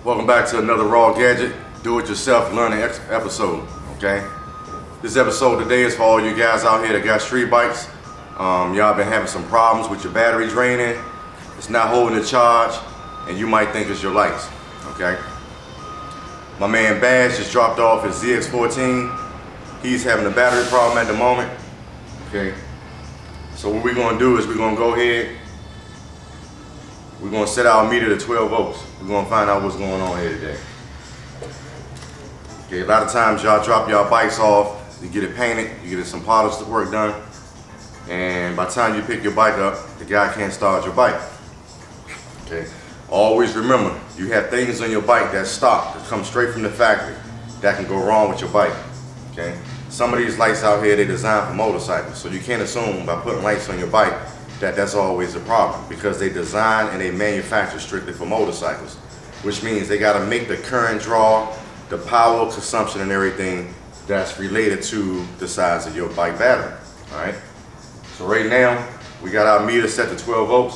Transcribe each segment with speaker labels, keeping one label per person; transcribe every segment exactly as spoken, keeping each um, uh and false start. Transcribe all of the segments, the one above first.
Speaker 1: Welcome back to another Raw Gadget Do-It-Yourself Learning episode, okay? This episode today is for all you guys out here that got street bikes. Um, y'all been having some problems with your battery draining, it's not holding the charge, and you might think it's your lights, okay? My man Baz just dropped off his Z X fourteen. He's having a battery problem at the moment, okay? So what we're gonna do is we're gonna go ahead, we're gonna set our meter to twelve volts. We're gonna find out what's going on here today. Okay, a lot of times y'all drop y'all bikes off, you get it painted, you get some polish work done, and by the time you pick your bike up, the guy can't start your bike. Okay, always remember, you have things on your bike that stock, that come straight from the factory, that can go wrong with your bike. Okay, some of these lights out here, they designed for motorcycles, so you can't assume by putting lights on your bike that that's always a problem, because they design and they manufacture strictly for motorcycles, which means they got to make the current draw, the power consumption and everything that's related to the size of your bike battery. All right, so right now we got our meter set to twelve volts.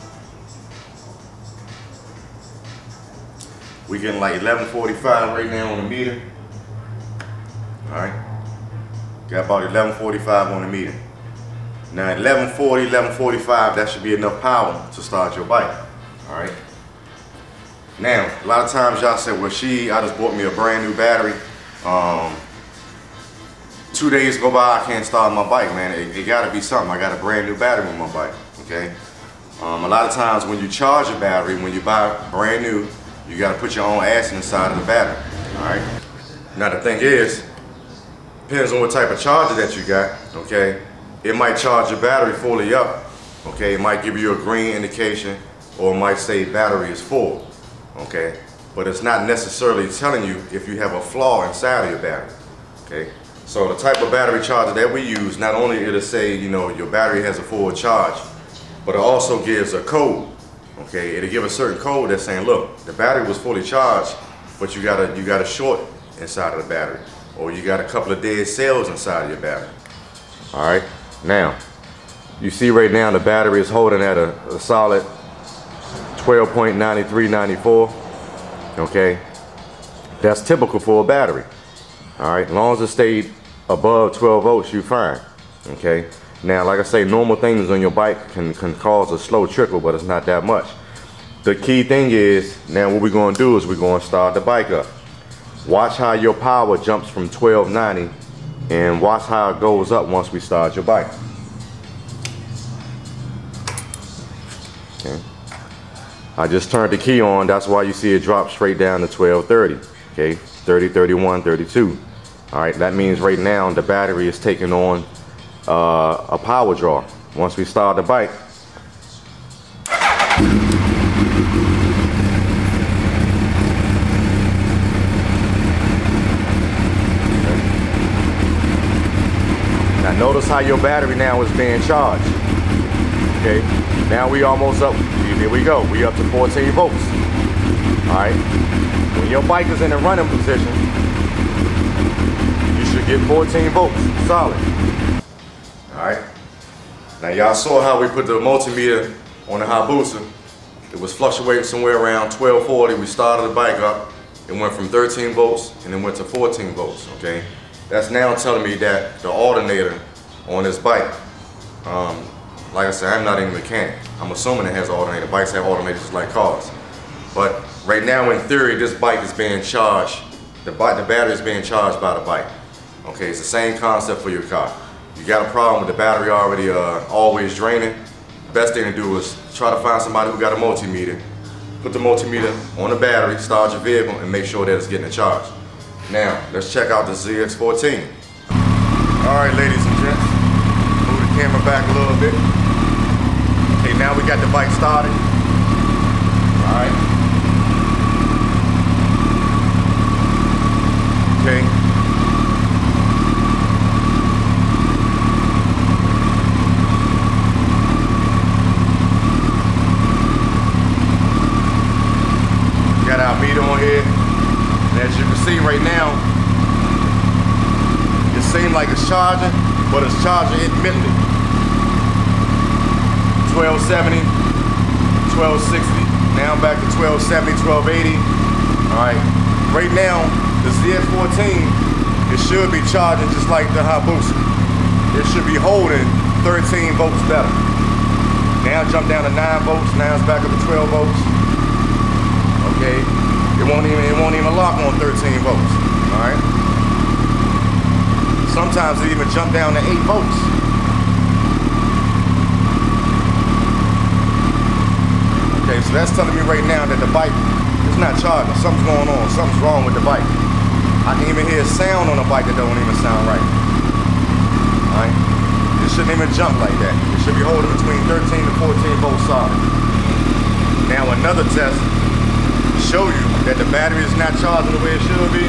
Speaker 1: We getting like eleven forty-five right now on the meter. All right, got about eleven forty-five on the meter. Now at eleven forty, eleven forty-five, that should be enough power to start your bike. All right. Now, a lot of times y'all say, well, she, I just bought me a brand new battery. Um, two days go by, I can't start my bike, man. It, it gotta be something. I got a brand new battery on my bike, okay? Um, a lot of times when you charge a battery, when you buy brand new, you gotta put your own ass inside of the battery, all right? Now the thing is, depends on what type of charger that you got, okay? It might charge your battery fully up, okay? It might give you a green indication, or it might say battery is full, okay? But it's not necessarily telling you if you have a flaw inside of your battery, okay? So the type of battery charger that we use, not only it'll say, you know, your battery has a full charge, but it also gives a code, okay? It'll give a certain code that's saying, look, the battery was fully charged, but you got a, you got a short inside of the battery, or you got a couple of dead cells inside of your battery, all right? Now, you see right now the battery is holding at a, a solid twelve point nine three nine four, okay? That's typical for a battery, all right? As long as it stayed above twelve volts, you're fine, okay? Now, like I say, normal things on your bike can, can cause a slow trickle, but it's not that much. The key thing is, now what we're gonna do is we're gonna start the bike up. Watch how your power jumps from twelve ninety, and watch how it goes up once we start your bike. Okay. I just turned the key on, that's why you see it drop straight down to twelve thirty. Okay, thirty, thirty-one, thirty-two. All right, that means right now the battery is taking on uh, a power draw. Once we start the bike, notice how your battery now is being charged. Okay, now we almost up, here we go, we up to fourteen volts. All right, when your bike is in a running position, you should get fourteen volts, solid. All right, now y'all saw how we put the multimeter on the Hayabusa. It was fluctuating somewhere around twelve forty. We started the bike up, it went from thirteen volts and then went to fourteen volts, okay? That's now telling me that the alternator on this bike, um, like I said, I'm not even a mechanic. I'm assuming it has an alternator. Bikes have alternators like cars. But right now, in theory, this bike is being charged. The, bike, the battery is being charged by the bike. Okay, it's the same concept for your car. You got a problem with the battery already uh, always draining. The best thing to do is try to find somebody who got a multimeter. Put the multimeter on the battery, start your vehicle, and make sure that it's getting a charge. Now, let's check out the Z X fourteen. All right, ladies and gents, move the camera back a little bit. Okay, now we got the bike started. All right. Okay. Got our meter on here. As you can see right now, it seems like it's charging, but it's charging intermittently. twelve seventy, twelve sixty, now back to twelve seventy, twelve eighty, Alright, right now, the Z X fourteen, it should be charging just like the Hayabusa. It should be holding thirteen volts better. Now jump down to nine volts, now it's back up to twelve volts. Okay, it won't even, it won't even lock on thirteen volts, alright? Sometimes it even jump down to eight volts. Okay, so that's telling me right now that the bike is not charging. Something's going on, something's wrong with the bike. I can even hear a sound on the bike that don't even sound right. Alright? It shouldn't even jump like that. It should be holding between thirteen to fourteen volts solid. Now another test to show you that the battery is not charging the way it should be.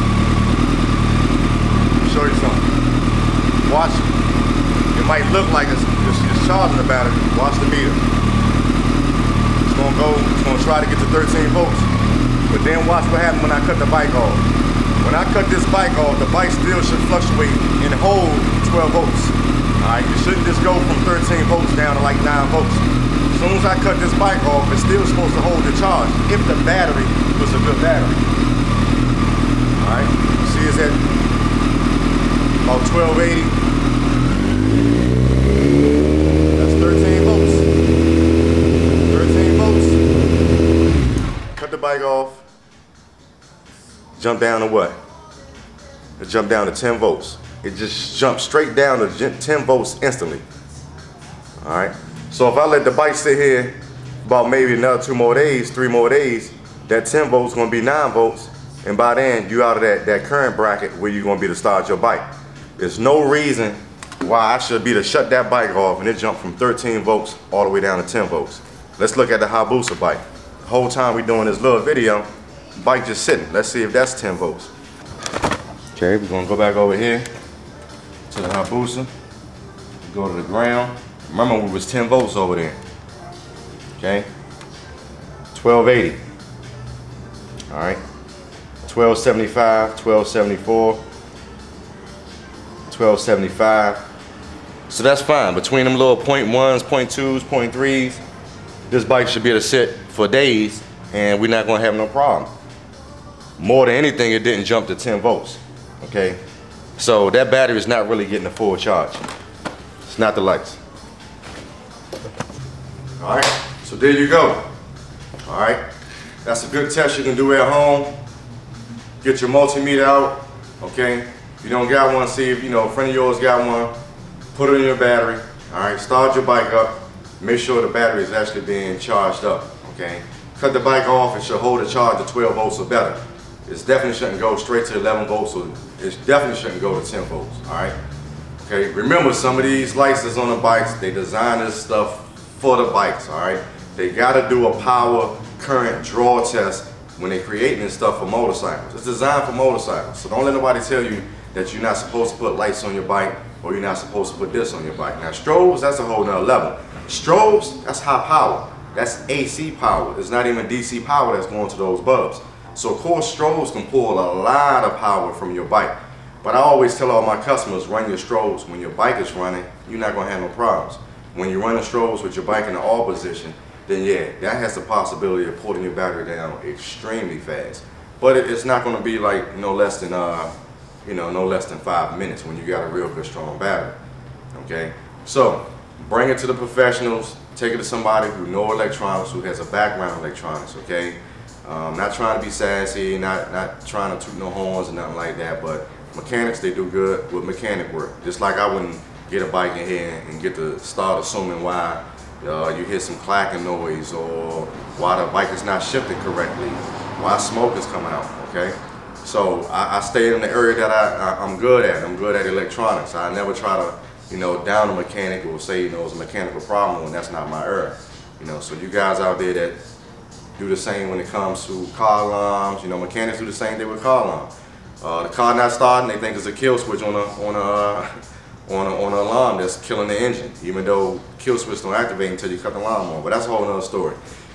Speaker 1: I'll show you something. Watch it. It might look like it's, it's, it's charging the battery. Watch the meter. It's gonna go, it's gonna try to get to thirteen volts. But then watch what happens when I cut the bike off. When I cut this bike off, the bike still should fluctuate and hold twelve volts. Alright, it shouldn't just go from thirteen volts down to like nine volts. As soon as I cut this bike off, it's still supposed to hold the charge if the battery was a good battery. Alright, see it's at about twelve eighty. That's thirteen volts. thirteen volts. Cut the bike off. Jump down to what? It jumped down to ten volts. It just jumped straight down to ten volts instantly. Alright? So if I let the bike sit here about maybe another two more days, three more days, that ten volts is going to be nine volts. And by then, you out of that, that current bracket where you're going to be to start your bike. There's no reason why I should be to shut that bike off and it jumped from thirteen volts all the way down to ten volts. Let's look at the Hayabusa bike. The whole time we're doing this little video, bike just sitting. Let's see if that's ten volts. Okay, we're gonna go back over here to the Hayabusa. Go to the ground. Remember we was ten volts over there. Okay. twelve eighty. Alright. twelve seventy-five, twelve seventy-four, twelve seventy-five. So that's fine. Between them little point ones, point twos, point threes, this bike should be able to sit for days and we're not gonna have no problem. More than anything, it didn't jump to ten volts, okay? So that battery is not really getting a full charge. It's not the lights. All right, so there you go. All right, that's a good test you can do at home. Get your multimeter out, okay? If you don't got one, see if, you know, a friend of yours got one. Put it in your battery, all right? Start your bike up. Make sure the battery is actually being charged up, okay? Cut the bike off, it should hold a charge to twelve volts or better. It definitely shouldn't go straight to eleven volts, or it definitely shouldn't go to ten volts, all right? Okay, remember some of these lights that's on the bikes, they design this stuff for the bikes, all right? They gotta do a power current draw test when they're creating this stuff for motorcycles. It's designed for motorcycles, so don't let nobody tell you that you're not supposed to put lights on your bike or you're not supposed to put this on your bike. Now strobes, that's a whole nother level. Strobes, that's high power. That's A C power. It's not even D C power that's going to those bulbs. So of course strobes can pull a lot of power from your bike. But I always tell all my customers, run your strobes when your bike is running, you're not gonna have no problems. When you run the strobes with your bike in the all position, then yeah, that has the possibility of pulling your battery down extremely fast. But it, it's not gonna be like no less than uh, you know, no less than five minutes when you got a real good strong battery. Okay? So bring it to the professionals, take it to somebody who know electronics, who has a background in electronics, okay? Um, not trying to be sassy, not, not trying to toot no horns or nothing like that, but mechanics, they do good with mechanic work. Just like I wouldn't get a bike in here and get to start assuming why uh, you hear some clacking noise or why the bike is not shifted correctly, why smoke is coming out, okay? So I, I stay in the area that I, I, I'm good at. I'm good at electronics. I never try to, you know, down a mechanic or say, you know, it's a mechanical problem when that's not my area. You know, so you guys out there that do the same when it comes to car alarms, you know, mechanics do the same thing with car alarms. Uh, the car not starting, they think it's a kill switch on a on a uh, on a on an alarm that's killing the engine, even though kill switch don't activate until you cut the alarm on. But that's a whole nother story.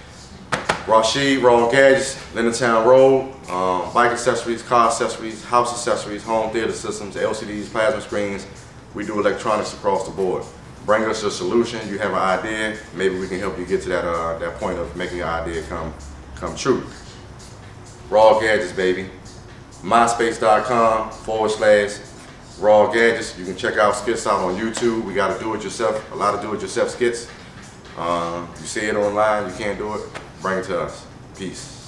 Speaker 1: Rashid, Raw Gadgets, Lindentown Road, um, bike accessories, car accessories, house accessories, home theater systems, L C Ds, plasma screens. We do electronics across the board. Bring us a solution. You have an idea, maybe we can help you get to that uh, that point of making your idea come come true. Raw Gadgets, baby. MySpace.com forward slash Raw Gadgets. You can check our skits out on YouTube. We got to do it yourself, a lot of do it yourself skits. Uh, you see it online, you can't do it, bring it to us. Peace.